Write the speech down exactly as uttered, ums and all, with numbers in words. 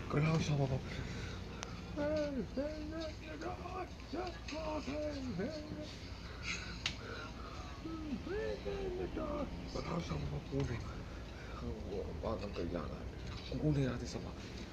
그러고 싶어 봐. 그러고 싶어 봐. 오늘 아, 난 그냥 나 공공내 해야 돼서 봐.